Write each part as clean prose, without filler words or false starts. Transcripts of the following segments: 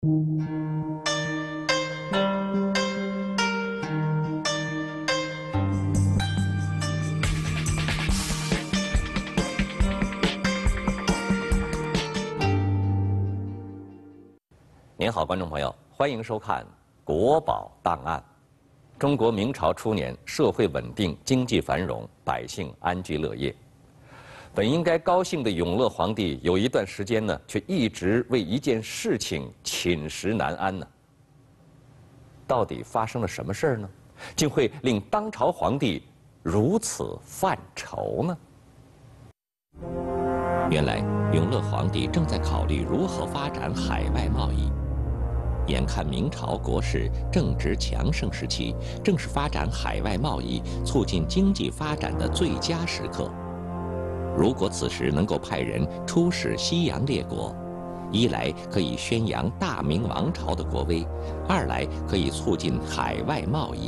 您好，观众朋友，欢迎收看《国宝档案》。中国明朝初年，社会稳定，经济繁荣，百姓安居乐业。本应该高兴的永乐皇帝，有一段时间呢，却一直为一件事情寝食难安呢。到底发生了什么事儿呢？竟会令当朝皇帝如此犯愁呢？原来，永乐皇帝正在考虑如何发展海外贸易。眼看明朝国势正值强盛时期，正是发展海外贸易、促进经济发展的最佳时刻。如果此时能够派人出使西洋列国，一来可以宣扬大明王朝的国威，二来可以促进海外贸易。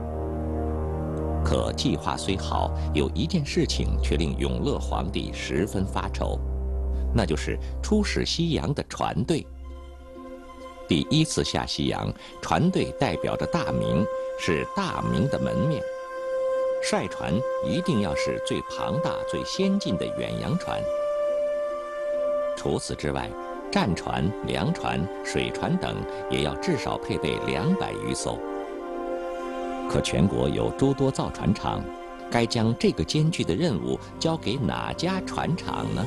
可计划虽好，有一件事情却令永乐皇帝十分发愁，那就是出使西洋的船队。第一次下西洋，船队代表着大明，是大明的门面。率船一定要是最庞大、最先进的远洋船。除此之外，战船、粮船、水船等也要至少配备200余艘。可全国有诸多造船厂，该将这个艰巨的任务交给哪家船厂呢？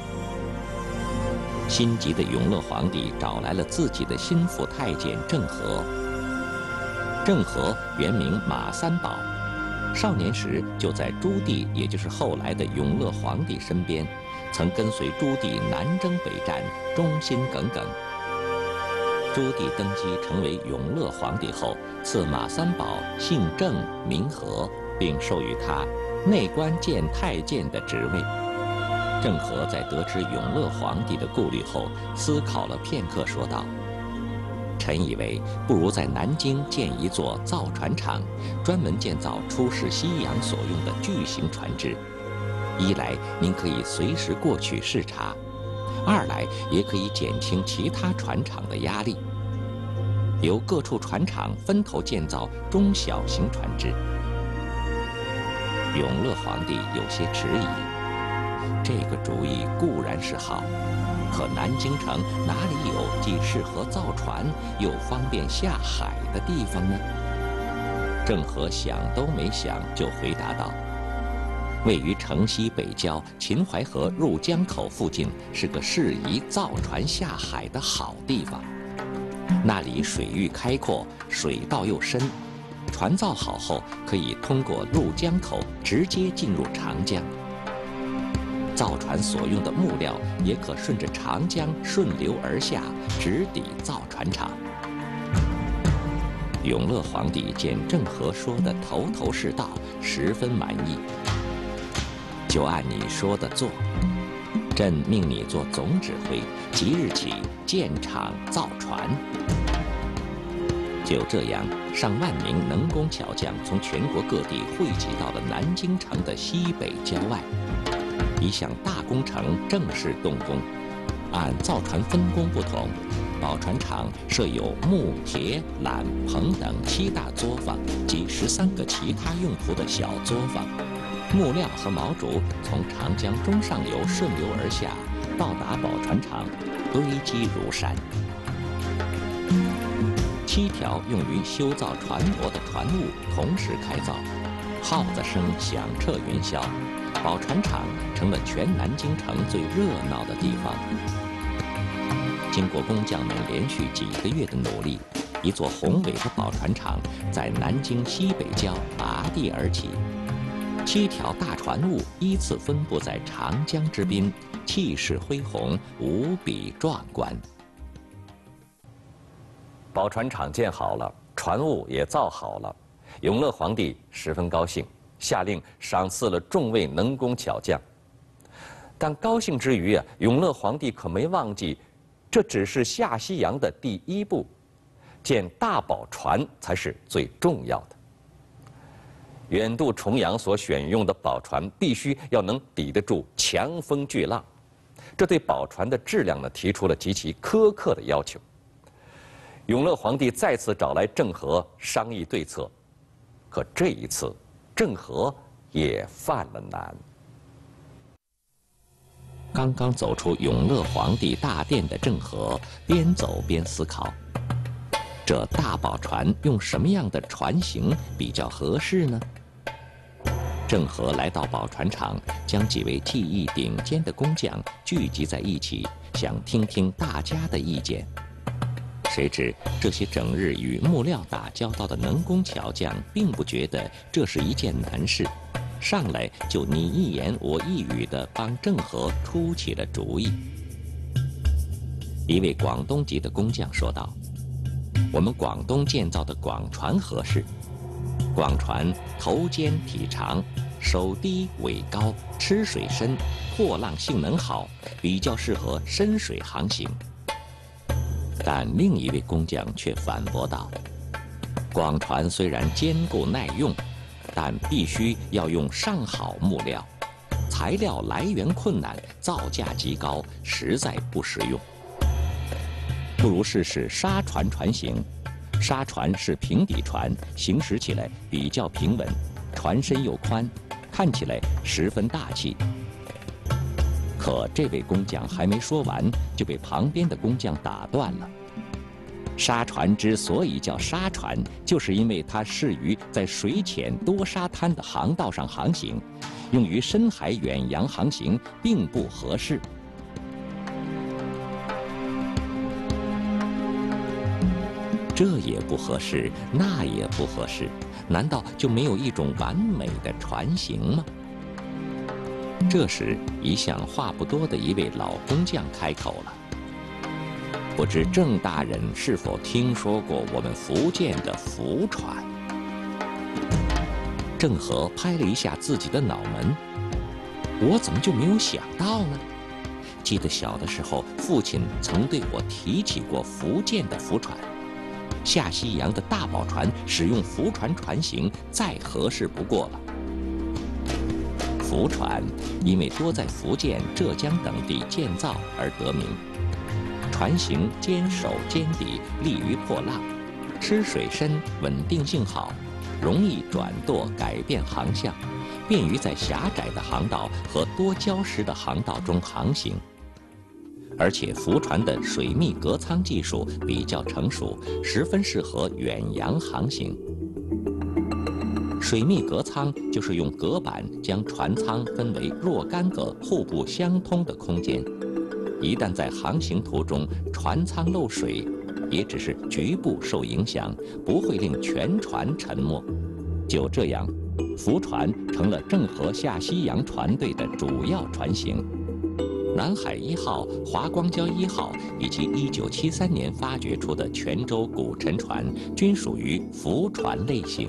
心急的永乐皇帝找来了自己的心腹太监郑和。郑和原名马三宝，少年时就在朱棣，也就是后来的永乐皇帝身边，曾跟随朱棣南征北战，忠心耿耿。朱棣登基成为永乐皇帝后，赐马三宝姓郑名和，并授予他内官监太监的职位。郑和在得知永乐皇帝的顾虑后，思考了片刻，说道：“臣以为，不如在南京建一座造船厂，专门建造出使西洋所用的巨型船只。一来，您可以随时过去视察；二来，也可以减轻其他船厂的压力。由各处船厂分头建造中小型船只。”永乐皇帝有些迟疑。这个主意固然是好，可南京城哪里有既适合造船又方便下海的地方呢？郑和想都没想就回答道：“位于城西北郊秦淮河入江口附近，是个适宜造船下海的好地方。那里水域开阔，水道又深，船造好后可以通过入江口直接进入长江。造船所用的木料也可顺着长江顺流而下，直抵造船厂。”永乐皇帝见郑和说的头头是道，十分满意。就按你说的做，朕命你做总指挥，即日起建厂造船。就这样，上万名能工巧匠从全国各地汇集到了南京城的西北郊外。一项大工程正式动工。按造船分工不同，宝船厂设有木、铁、缆、棚等7大作坊及13个其他用途的小作坊。木料和毛竹从长江中上游顺流而下，到达宝船厂，堆积如山。7条用于修造船舶的船坞同时开造，号子声响彻云霄。宝船厂成了全南京城最热闹的地方。经过工匠们连续几个月的努力，一座宏伟的宝船厂在南京西北郊拔地而起。7条大船坞依次分布在长江之滨，气势恢宏，无比壮观。宝船厂建好了，船坞也造好了，永乐皇帝十分高兴。下令赏赐了众位能工巧匠，但高兴之余啊，永乐皇帝可没忘记，这只是下西洋的第一步，建大宝船才是最重要的。远渡重洋所选用的宝船，必须要能抵得住强风巨浪，这对宝船的质量呢提出了极其苛刻的要求。 永乐皇帝再次找来郑和商议对策，可这一次，郑和也犯了难。 刚刚走出永乐皇帝大殿的郑和，边走边思考：这大宝船用什么样的船型比较合适呢？郑和来到宝船厂，将几位技艺顶尖的工匠聚集在一起，想听听大家的意见。谁知这些整日与木料打交道的能工巧匠，并不觉得这是一件难事，上来就你一言我一语地帮郑和出起了主意。一位广东籍的工匠说道：“我们广东建造的广船合适。广船头尖体长，手低尾高，吃水深，破浪性能好，比较适合深水航行。”但另一位工匠却反驳道：“广船虽然坚固耐用，但必须要用上好木料，材料来源困难，造价极高，实在不实用。不如试试沙船船型。沙船是平底船，行驶起来比较平稳，船身又宽，看起来十分大气。”可这位工匠还没说完，就被旁边的工匠打断了。沙船之所以叫沙船，就是因为它适于在水浅多沙滩的航道上航行，用于深海远洋航行并不合适。这也不合适，那也不合适，难道就没有一种完美的船型吗？这时，一向话不多的一位老工匠开口了：“不知郑大人是否听说过我们福建的福船？”郑和拍了一下自己的脑门：“我怎么就没有想到呢？记得小的时候，父亲曾对我提起过福建的福船，下西洋的大宝船使用福船船型再合适不过了。福船因为多在福建、浙江等地建造而得名，船型坚手坚底，利于破浪，吃水深，稳定性好，容易转舵改变航向，便于在狭窄的航道和多礁石的航道中航行。而且福船的水密隔舱技术比较成熟，十分适合远洋航行。水密隔舱就是用隔板将船舱分为若干个互不相通的空间，一旦在航行途中船舱漏水，也只是局部受影响，不会令全船沉没。就这样，福船成了郑和下西洋船队的主要船型。南海1号、华光礁1号以及1973年发掘出的泉州古沉船均属于福船类型。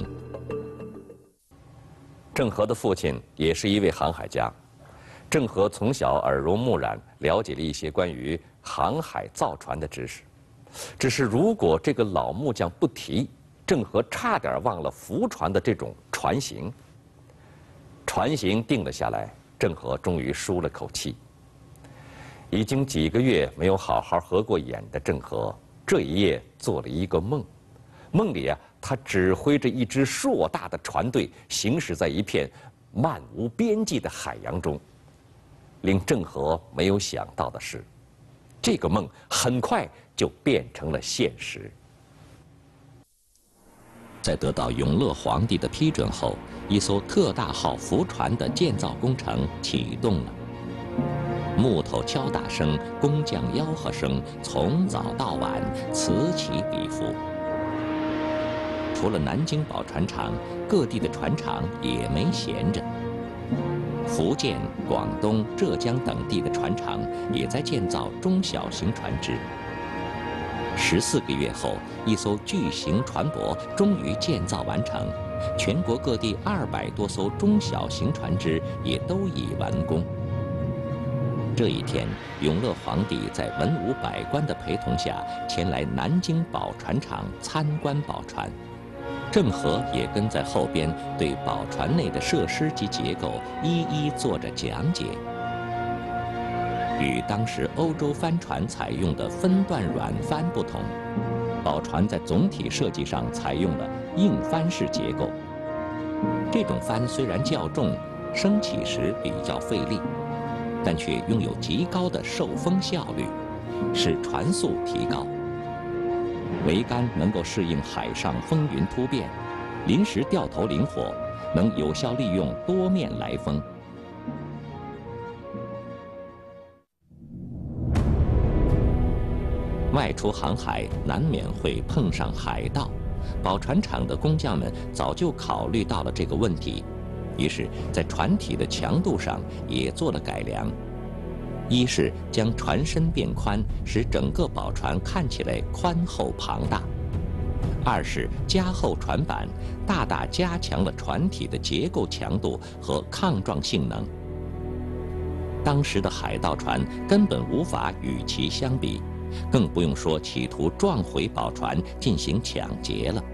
郑和的父亲也是一位航海家，郑和从小耳濡目染，了解了一些关于航海造船的知识。只是如果这个老木匠不提，郑和差点忘了福船的这种船型。船型定了下来，郑和终于舒了口气。已经几个月没有好好合过眼的郑和，这一夜做了一个梦，梦里他指挥着一支硕大的船队行驶在一片漫无边际的海洋中。令郑和没有想到的是，这个梦很快就变成了现实。 在得到永乐皇帝的批准后，一艘特大号福船的建造工程启动了。木头敲打声、工匠吆喝声，从早到晚此起彼伏。除了南京宝船厂，各地的船厂也没闲着。福建、广东、浙江等地的船厂也在建造中小型船只。14个月后，一艘巨型船舶终于建造完成，全国各地200多艘中小型船只也都已完工。这一天，永乐皇帝在文武百官的陪同下前来南京宝船厂参观宝船，郑和也跟在后边，对宝船内的设施及结构一一做着讲解。与当时欧洲帆船采用的分段软帆不同， 宝船在总体设计上采用了硬帆式结构。这种帆虽然较重，升起时比较费力，但却拥有极高的受风效率，使船速提高。桅杆能够适应海上风云突变，临时掉头灵活，能有效利用多面来风。外出航海难免会碰上海盗，宝船厂的工匠们早就考虑到了这个问题，于是，在船体的强度上也做了改良。一是将船身变宽，使整个宝船看起来宽厚庞大；二是加厚船板，大大加强了船体的结构强度和抗撞性能。当时的海盗船根本无法与其相比，更不用说企图撞毁宝船进行抢劫了。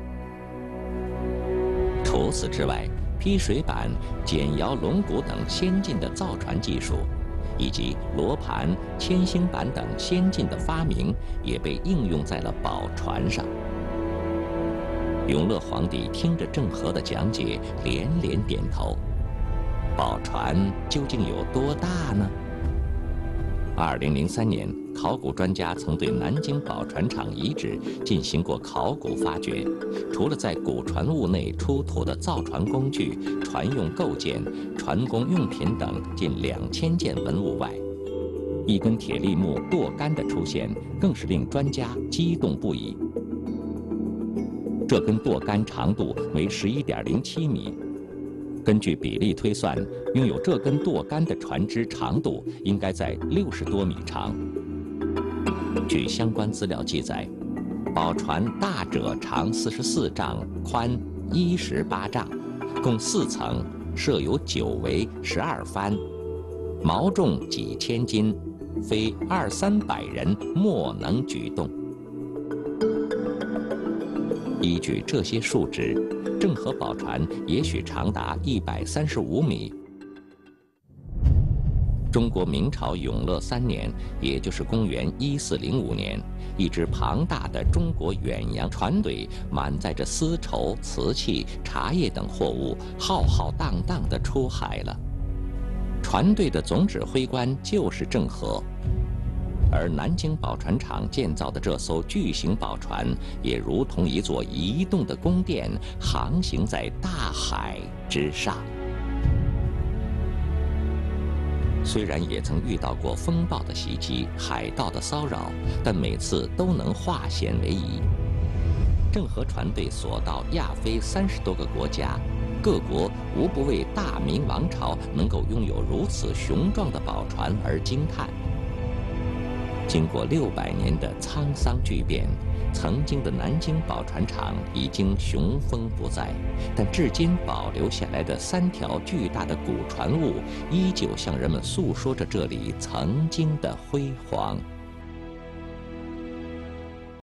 除此之外，劈水板、减摇龙骨等先进的造船技术，以及罗盘、铅星板等先进的发明，也被应用在了宝船上。永乐皇帝听着郑和的讲解，连连点头。宝船究竟有多大呢？2003年，考古专家曾对南京宝船厂遗址进行过考古发掘，除了在古船坞内出土的造船工具、船用构件、船工用品等近2000件文物外，一根铁栗木舵杆的出现更是令专家激动不已。这根舵杆长度为11.07米。根据比例推算，拥有这根舵杆的船只长度应该在60多米长。据相关资料记载，宝船大者长44丈，宽18丈，共4层，设有9桅、12帆，锚重几千斤，非200-300人莫能举动。依据这些数值，郑和宝船也许长达135米。中国明朝永乐3年，也就是公元1405年，一支庞大的中国远洋船队满载着丝绸、瓷器、茶叶等货物，浩浩荡荡地出海了。船队的总指挥官就是郑和。而南京宝船厂建造的这艘巨型宝船，也如同一座移动的宫殿，航行在大海之上。虽然也曾遇到过风暴的袭击、海盗的骚扰，但每次都能化险为夷。郑和船队所到亚非30多个国家，各国无不为大明王朝能够拥有如此雄壮的宝船而惊叹。经过600年的沧桑巨变，曾经的南京宝船厂已经雄风不再，但至今保留下来的3条巨大的古船坞，依旧向人们诉说着这里曾经的辉煌。